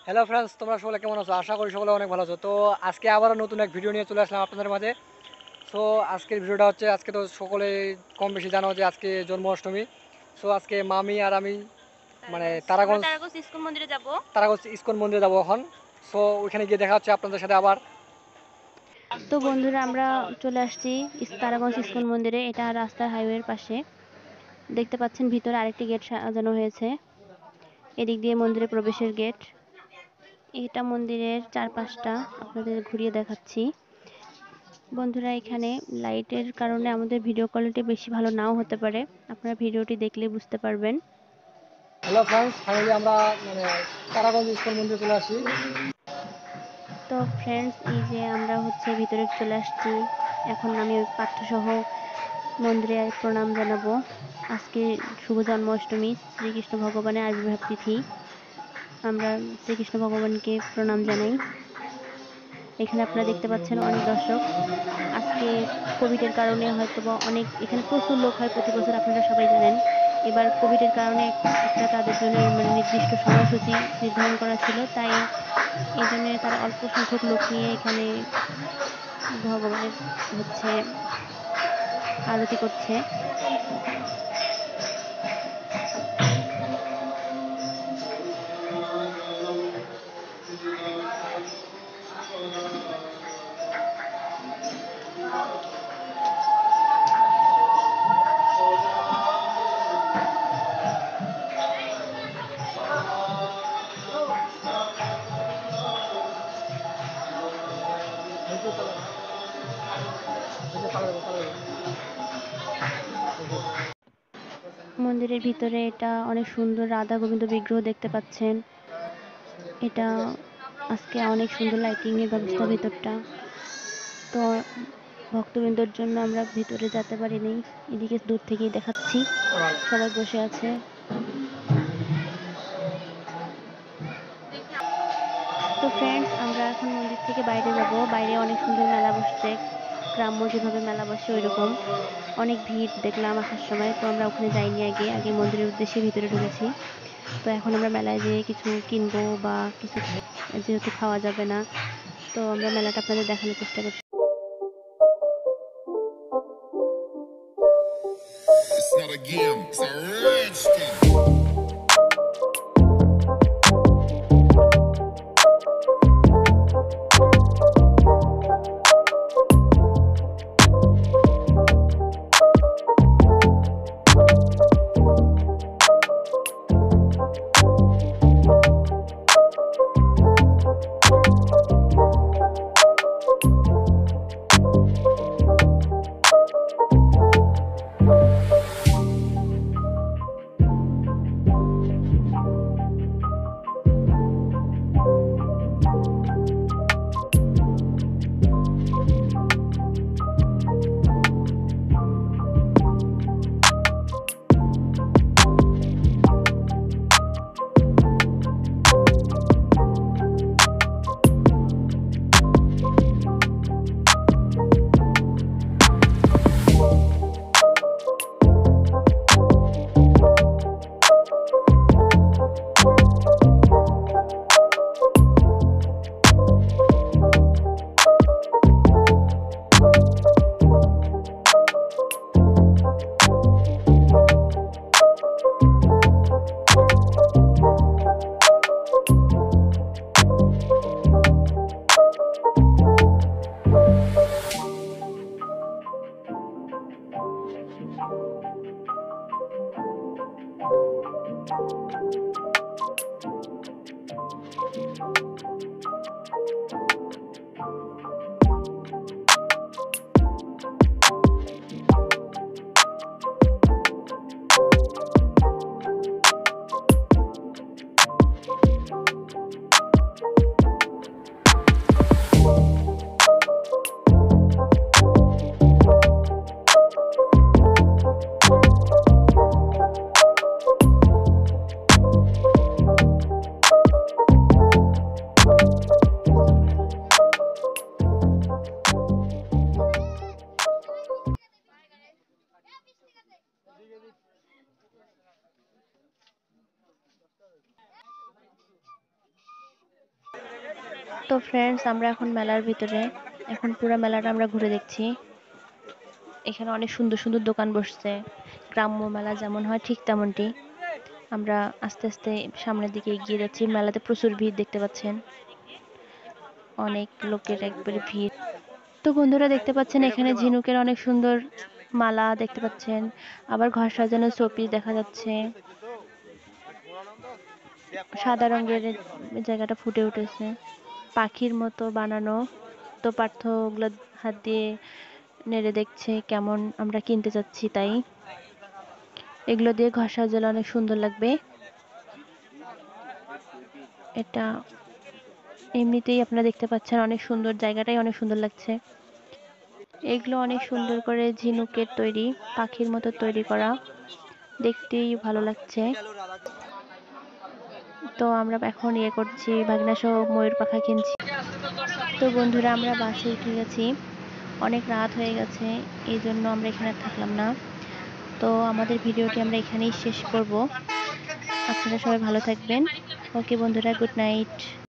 Hello friends, তোমরা সকলে কেমন আছো? আশা করি সকলে অনেক ভালো আছো। তো আজকে আবারও নতুন এক ভিডিও নিয়ে চলে আসলাম আপনাদের মাঝে। সো আজকের ভিডিওটা হচ্ছে, আজকে তো সকলে কম বেশি জানো যে আজকে জন্মাষ্টমী। সো আজকে মামি আর আমি মানে তারাগঞ্জ ইস্কন মন্দিরে যাব। তারাগঞ্জ ইস্কন মন্দিরে যাবো এখন। সো ওইখানে গিয়ে দেখা হচ্ছে আপনাদের সাথে আবার। তো বন্ধুরা, আমরা চলে আসছি তারাগঞ্জ ইস্কন মন্দিরে। এটা রাস্তার হাইওয়ের পাশে। দেখতে পাচ্ছেন ভিতরে আরেকটি গেট সাজানো হয়েছে। এদিক দিয়ে মন্দিরে প্রবেশের গেট। এটা মন্দিরের চারপাশটা আপনাদের ঘুরিয়ে দেখাচ্ছি। বন্ধুরা, এখানে লাইটের কারণে আমাদের ভিডিও কোয়ালিটি বেশি ভালো নাও হতে পারে, আপনারা ভিডিওটি দেখলে বুঝতে পারবেন। হ্যালো ফ্রেন্ডস, ফাইনালি আমরা তারাগঞ্জ ইস্কন মন্দিরে চলে আসি। তো ফ্রেন্ডস, এই যে আমরা ভিতরে চলে আসছি। এখন আমি ওই পাঠ্যসহ মন্দিরে প্রণাম জানাবো। আজকে শুভ জন্মাষ্টমী, শ্রীকৃষ্ণ ভগবানের আবির্ভাব তিথি। আমরা শ্রীকৃষ্ণ ভগবানকে প্রণাম জানাই। এখানে আপনারা দেখতে পাচ্ছেন অনেক দর্শক। আজকে কোভিডের কারণে হয়তো বা অনেক এখানে প্রচুর লোক হয় প্রতি বছর, আপনারা সবাই জানেন। এবার কোভিডের কারণে একটা তাদের জন্য নির্দিষ্ট সময়সূচি নির্ধারণ করা ছিল, তাই এই জন্য তারা অল্প সংখ্যক লোক নিয়ে এখানে ভগবানের আরতি করছে। মন্দিরের ভিতরে এটা অনেক সুন্দর রাধা গোবিন্দ বিগ্রহ দেখতে পাচ্ছেন। এটা আজকে অনেক সুন্দর লাইটিং এর ব্যবস্থা ভিতরটা। তো ভক্তবৃন্দর জন্য আমরা ভিতরে যেতে পারিনি, এদিকে দূর থেকেই দেখাচ্ছি, সবাই বসে আছে। তো ফ্রেন্ডস, আমরা এখন মন্দির থেকে বাইরে যাব। বাইরে অনেক সুন্দর মেলা বসছে, গ্রাম্য যেভাবে মেলা বসে ওই রকম অনেক ভিড় দেখলাম আসার সময়। তো আমরা ওখানে যাইনি, আগে মন্দিরের উদ্দেশ্যে ভিতরে ঢুকেছি। তো এখন আমরা মেলায় যেয়ে কিছু কিনবো বা কিছু, যেহেতু খাওয়া যাবে না, তো আমরা মেলাটা আপনাদের দেখানোর চেষ্টা করছি। It's not a game, it's a rich thing. তো ফ্রেন্ডস, আমরা এখন মেলার ভিতরে, এখন পুরো মেলাটা আমরা ঘুরে দেখছি। এখানে অনেক সুন্দর সুন্দর দোকান বসছে, গ্রাম্য মেলা যেমন হয় ঠিক তেমনটি। আমরা আস্তে আস্তে সামনের দিকে এগিয়ে যাচ্ছি। মেলাতে প্রচুর ভিড় দেখতে পাচ্ছেন, অনেক লোকের একবারে ভিড়। তো বন্ধুরা দেখতে পাচ্ছেন এখানে ঝিনুকের অনেক সুন্দর মালা দেখতে পাচ্ছেন, আবার ঘর সাজানোর শোপিস দেখা যাচ্ছে। সাদা রঙের জায়গাটা ফুটে উঠেছে, পাখির মতো বানানো। তো পার্থ ওগুলো হাত দিয়ে নেড়ে দেখছে কেমন, আমরা কিনতে চাচ্ছি তাই। এগুলো দিয়ে ঘর সাজালে অনেক সুন্দর লাগবে। এটা এমনিতেই আপনারা দেখতে পাচ্ছেন অনেক সুন্দর, জায়গাটাই অনেক সুন্দর লাগছে। এগুলো অনেক সুন্দর করে ঝিনুকের তৈরি, পাখির মতো তৈরি করা, দেখতেই ভালো লাগছে। তো আমরা এখন করছি, ভাগনা সহ ময়ূর পাখা কিনছি। তো বন্ধুরা আমরা বাসে উঠে গেছি, অনেক রাত হয়ে গেছে, এই জন্য আমরা এখানে থাকলাম না। তো আমাদের ভিডিওটি আমরা এখানেই শেষ করব। আপনারা সবাই ভালো থাকবেন। ওকে বন্ধুরা, গুড নাইট।